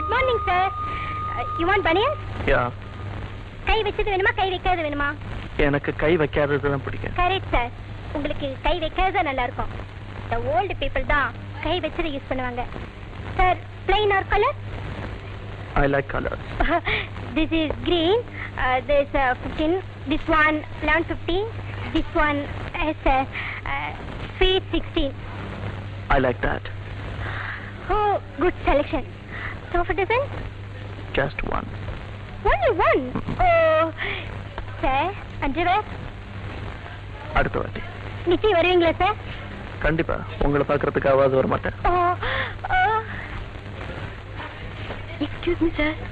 Morning sir. You want பனியன்? யா. கை வச்சது வேணுமா கை வைக்காதது வேணுமா? எனக்கு கை வைக்காதது தான் பிடிக்கும். Correct sir. உங்களுக்கு கை வைக்காதது நல்லா இருக்கும். the old people தான் கை வச்சது யூஸ் பண்ணுவாங்க. Sir plain or color? I like colors. This is green. There's 15. This one 11.50. This one is sweet 16. I like that. Oh, good selection. So for dozen? Just one. Only one? Oh, sir, underwear? அடுத்த வாட்டி. நிச்சயம் வருவீங்களா sir? கண்டிப்பா. உங்களை பார்க்கறதுக்கு ஆவாது வர மாட்டேன். Excuse me, sir.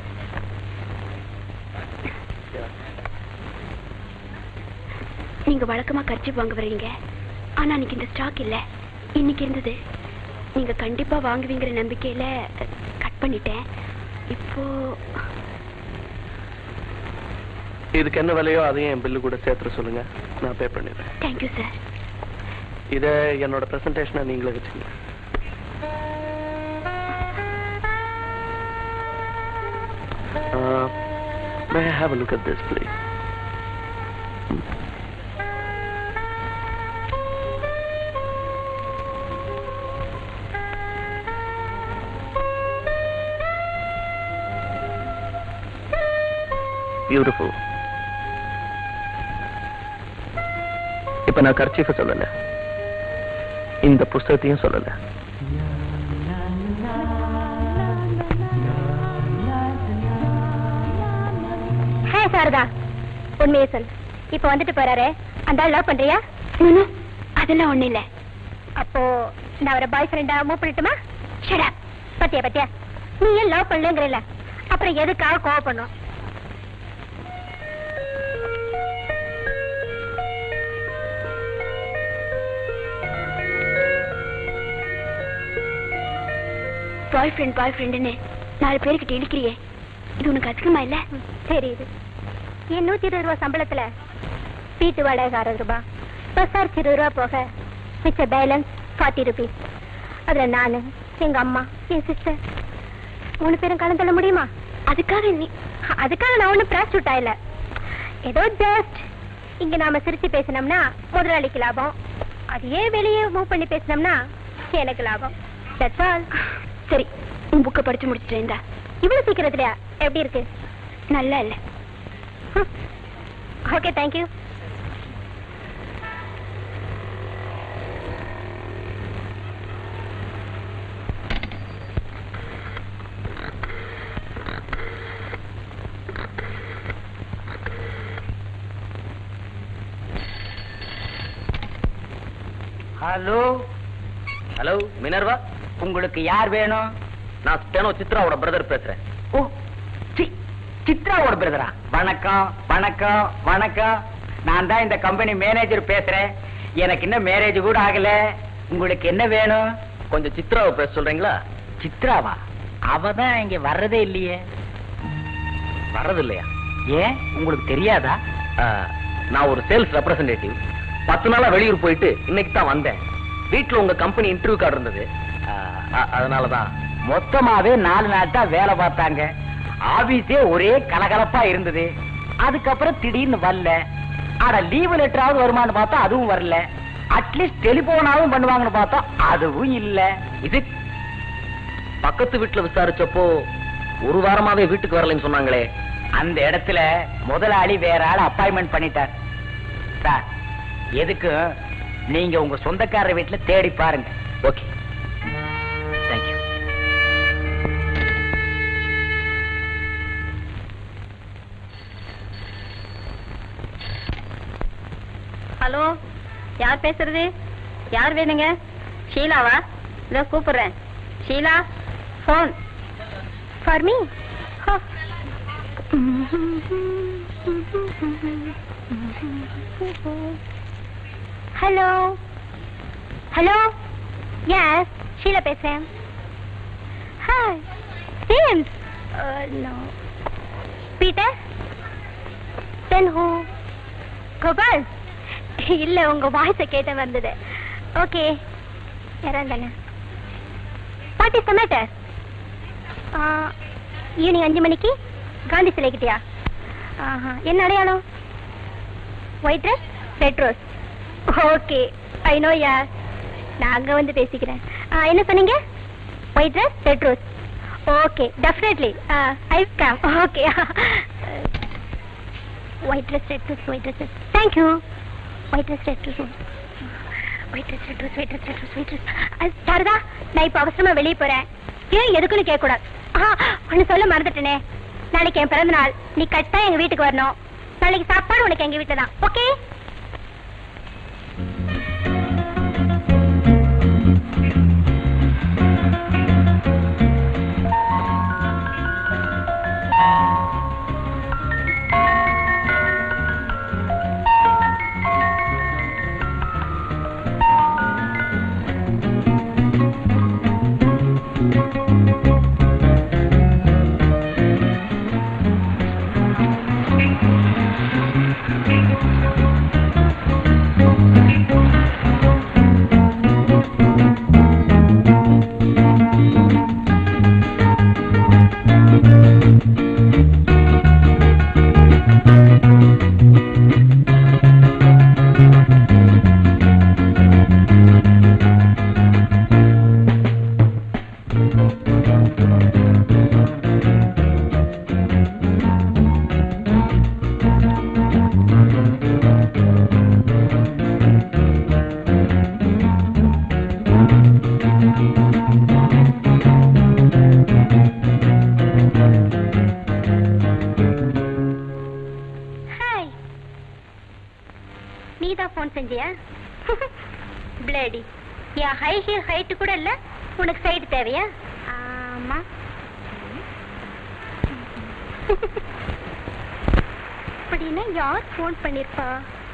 நீங்க வழக்கமா கர்ச்சீப் வாங்க வரீங்க. ஆனா இன்னைக்கு இந்த ஸ்டாக் இல்ல. இன்னைக்கு இருந்தது. நீங்க கண்டிப்பா வாங்குவீங்கற நம்பிக்கையில கட் பண்ணிட்டேன். இப்போ இதுக்கு என்ன விலையோ அதையும் என் பில்லு கூட சேர்த்து சொல்லுங்க. நான் பே பண்ணிடுறேன். Thank you, sir. இத என்னோட பிரசன்டேஷனை நீங்களே வச்சுக்கங்க. May I have a look at this, please? Beautiful. இப்ப நான் கர்ச்சீஃபை சொல்லல, இந்த புஸ்தகத்தையும் சொல்லல. சாரதா, உண்மையே சொல். இப்ப வந்துட்டு போறாரு, அந்த லவ் பண்றியா? அதெல்லாம் ஒண்ணு இல்ல. அப்போ நான் அவரை பாய் ஃப்ரெண்டா மூவ் பண்ணிட்டுமா? Shut up. பத்தியா பத்தியா, நீ ஏன் லவ் பண்ணலங்கறல, அப்புறம் எதுக்காக கோவப்படணும்? பாய் ஃப்ரெண்ட்னு 4 பேருக்கு இழுக்கிறியே, இது உனக்கு அதிகமா இல்ல? தெரியுது. என் 120 ரூபாய் சம்பளத்துல வீட்டு வாடகை 60 ரூபாய், பஸ் சார்ஜ் 20 ரூபாய் போக மிச்ச பேலன்ஸ் 40 rupees. அதுல நானு, எங்க அம்மா, என் சிஸ்டர் 3 பேரும் கலந்து தள்ள முடியுமா? அதுக்காக நான் ஒன்னும் பிராஸ்டியூட் ஆயில. ஏதோ ஜஸ்ட் இங்க நாம சிரிச்சு பேசினோம்னா முதலாளிக்கு லாபம், அதையே வெளியே மூவ் பண்ணி பேசினோம்னா எனக்கு லாபம். That's all. சரி, உன் புக்கை படிச்சு முடிச்சுட்டேன். இவ்வளவு சீக்கிரத்துலயா? எப்படி இருக்கு? நல்லா இல்ல. Okay, thank you. Hello hello Minerva, உங்களுக்கு யார் வேணும்? நான் ஸ்டெனோ சித்ராவோட பிரதர் பேசுறேன். ஓ, சித்ராவோட பிரதரா? வணக்கம் வணக்கம் வணக்கம். நான் தான் இந்த கம்பெனி மேனேஜர் பேசுறேன். எனக்கு இன்னும் மேரேஜ் கூட ஆகல. உங்களுக்கு என்ன வேணும்? கொஞ்சம் சித்ராவை பேச சொல்றீங்களா? சித்ராவா? அவ தான் இங்க வர்றதே இல்லையே. வர்றது இல்லையா? ஏன், உங்களுக்கு தெரியாதா? நான் ஒரு சேல்ஸ் ரெப்ரசன்டேட்டிவ். 10 நாளா வெளியூர் போயிட்டு இன்னைக்கு தான் வந்தேன். வீட்டுல உங்க கம்பெனி இன்டர்வியூ கார்டு இருந்தது, அதனாலதான். மொத்தமாவே 4 நாள் தான் வேலை பார்த்தாங்க. ஆபீஸே ஒரே கலகலப்பா இருந்தது. அதுக்கப்புறம் திடீர்னு வரல. ஆனா லீவு லெட்டராவது வருமானு பார்த்தா அதுவும் வரல. அட்லீஸ்ட் டெலிபோனாவும் பண்ணுவாங்கன்னு பார்த்தா அதுவும் இல்ல. இது பக்கத்து வீட்டுல விசாரிச்சப்போ 1 வாரமாவே வீட்டுக்கு வரலன்னு சொன்னாங்களே. அந்த இடத்துல முதலாளி வேற ஆள் அப்பாயின்மெண்ட் பண்ணிட்டார். சார், எதுக்கு நீங்க உங்க சொந்தக்காரர் வீட்டுல தேடி பாருங்க. Okay, thank you. ஹலோ, யார் பேசுறது? யார் வேணுங்க? ஷீலாவா? இதோ கூப்பிடுறேன். Sheela, phone for me. Hello hello, yes Sheela பேசுறேன். Hi James. No. Peter? Then who? Gopal? இல்ல, உங்க வாய்ஸ கேட்ட வந்தது. ஓகே, யாராந்தானே? What is the matter? Evening 5 மணிக்கு காந்தி சிலைக்கிட்டியா? என்ன அடையாளம்? White rose, red rose. Okay, I know யார். நான் அங்கே வந்து பேசிக்கிறேன். என்ன சொன்னீங்க? White rose, red rose. Okay, definitely I come. Okay, white rose, red rose, white rose. Thank you. White rose, red rose, white rose, red rose, white rose, red rose, white rose. Sarada, நான் இப்போ அவசரமா வெளியே போறேன். ஏன் எதுக்குன்னு கேட்கக்கூடாது. ஒன்று சொல்ல மறந்துட்டேனே, நாளைக்கு என் பிறந்த நாள். நீ கரெக்டா எங்க வீட்டுக்கு வரணும். நாளைக்கு சாப்பாடு உனக்கு எங்க வீட்டுல தான். ஓகே? பிளேடி, என் ஹை ஹீல் ஹைட் கூட இல்ல, உனக்கு சைடு தேவையா? ஆமா. அப்படின்னா யார் போன் பண்ணிருப்பா?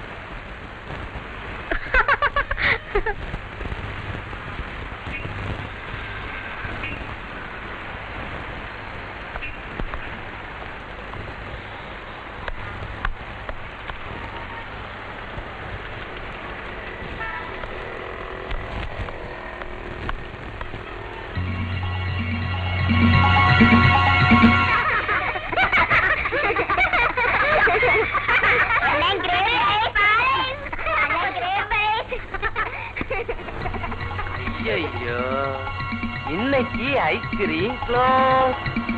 ஐயோ, இன்னைக்கு ice cream close.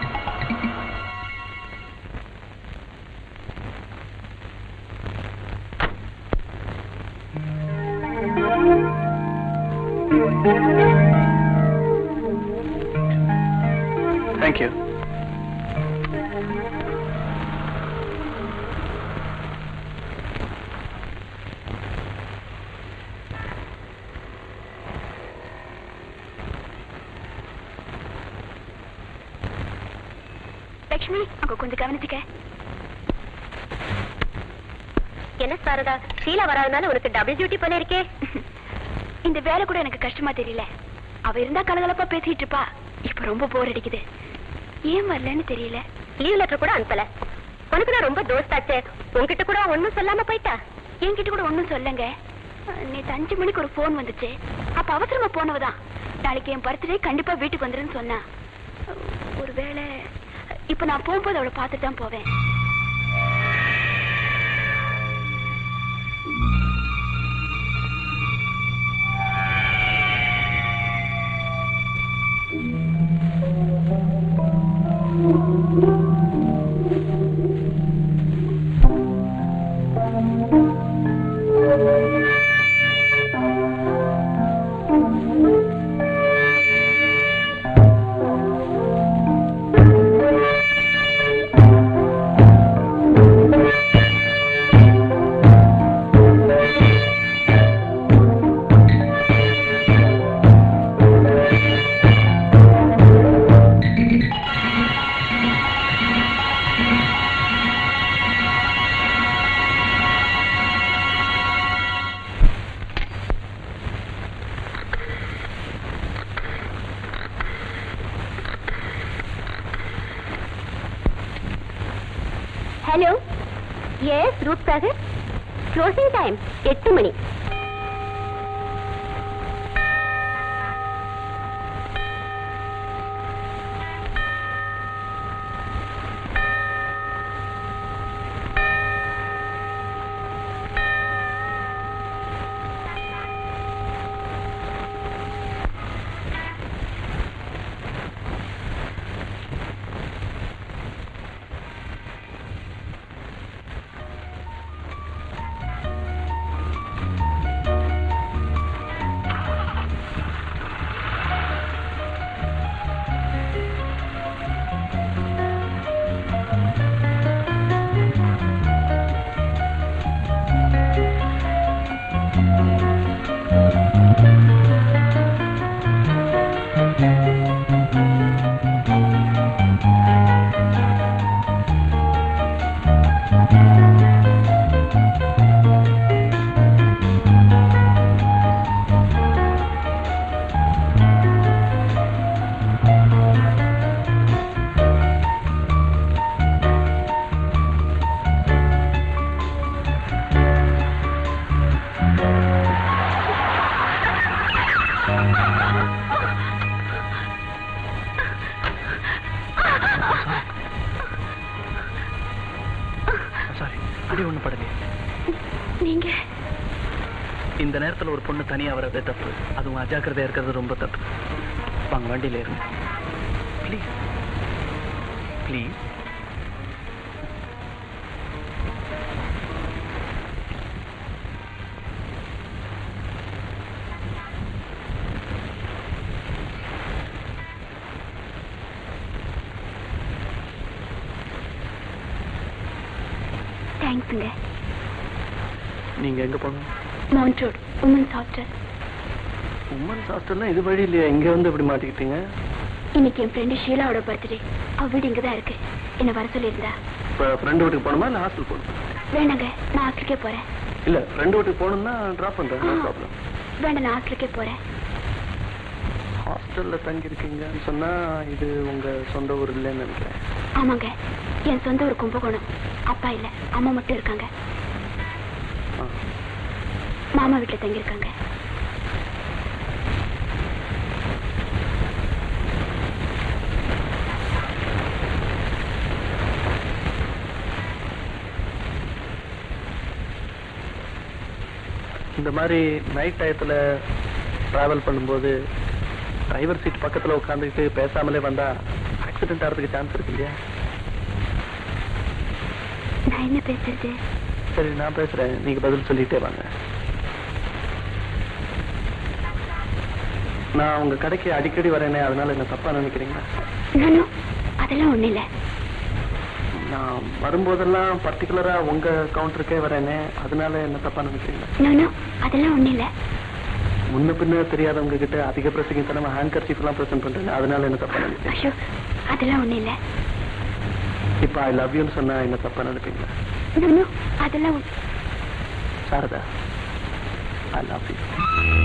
Thank you. Lakshmi, அங்க கொஞ்சம் கவனிச்சுக்க. என்ன சாரதா, ஷீலா வராதனால உனக்கு டபுள் டியூட்டி போல இருக்கே. இந்த வேலை கூட எனக்கு கஷ்டமா தெரியல. அவ இருந்தா கலகலப்பா பேசிட்டு இருப்பா. இப்ப ரொம்ப போர் அடிக்குது. ஏன் வரலன்னு தெரியல. லீவ் லெட்டர் கூட அனுப்பல. உனக்கு நான் ரொம்ப தோஸ்தாச்சே, உன்கிட்ட கூட ஒன்னும் சொல்லாம போயிட்டா. என்கிட்ட கூட ஒன்னும் சொல்லுங்க. நேற்று 5 மணிக்கு ஒரு போன் வந்துச்சு. அப்ப அவசரமா போனவதான். நாளைக்கு என் பர்த்டே கண்டிப்பா வீட்டுக்கு வந்துருன்னு சொன்னா. ஒருவேளை இப்ப நான் போகும்போது அவளை பார்த்துட்டு தான் போவேன். Hello, yes Roop Sagar. Closing time 8 மணி. அப்படி ஒண்ணு படலையே. நீங்க இந்த நேரத்துல ஒரு பொண்ணு தனியா வர்றதே தப்பு. அதுவும் அஜாக்கிரதையா இருக்கிறது ரொம்ப தப்பு. வாங்க வண்டியில இருங்க ப்ளீஸ் ப்ளீஸ். தேங்க்ஸுங்க. நீங்க எங்க போகணும்? Mount Road women's hostel. Women's ஹாஸ்டல்னா இது வழி இல்லையா? இங்க வந்து இப்படி மாட்டிக்கிட்டீங்க? இன்னைக்கு என் ஃப்ரெண்டு ஷீலாவோட பர்த்டே. அவ வீடு இங்கதான் இருக்கு. என்ன வர சொல்லியிருந்தா. இப்போ ஃப்ரெண்டு வீட்டுக்கு போகணுமா இல்லை ஹாஸ்டல் போகணுமா? வேண்டாங்க, நான் ஹாஸ்டலுக்கே போறேன். இல்ல ஃப்ரெண்டு வீட்டுக்கு போகணும்னா ட்ராப் பண்றேன். No problem. வேண்டாம், நான் ஹாஸ்டலுக்கே போறேன். ஹாஸ்டல்ல தங்கி இருக்கீங்கன்னு சொன்னா இது உங்க சொந்த ஊர் இல்லைன்னு நினைக்கிறேன். ஆமாங்க, என் சொந்த ஊர் கும்பகோணம். அப்பா இல்ல, அம்மா மட்டும் இருக்காங்க. மாமா வீட்டுல தங்கியிருக்காங்க. இந்த மாதிரி நைட் டயத்துல டிராவல் பண்ணும்போது டிரைவர் சீட் பக்கத்துல உட்காந்துக்கிட்டு பேசாமலே வந்தா ஆக்சிடென்ட் ஆகிறதுக்கு சான்ஸ் இருக்கு இல்லையா? நான் என்ன பேசுறது? சரி நான் பேசுறேன், நீங்க பதில் சொல்லிட்டே வாங்க. நான் உங்க கடைக்கு அடிக்கடி வரேனே, அதனால என்ன தப்பா நினைக்கிறீங்களா? அதெல்லாம் ஒண்ணு இல்ல. நான் வரும்போதெல்லாம் பர்டிகுலரா உங்க கவுண்டருக்கே வரேனே, அதனால என்ன தப்பா நினைக்கிறீங்களா? அதெல்லாம் ஒண்ணு இல்ல. முன்ன பின்ன தெரியாதவங்க கிட்ட அதிக பிரசங்கித்தனமா ஹேண்ட் கர்ச்சீஃப் எல்லாம் பிரசன்ட் பண்றேன், அதனால என்ன தப்பா நினைக்கிறீங்க? அதெல்லாம் ஒண்ணு இல்ல. இப்ப ஐ லவ் யூன்னு சொன்னா என்ன தப்பா நினைப்பீங்களா? அதெல்லாம் சாரதா, ஐ லவ் யூ.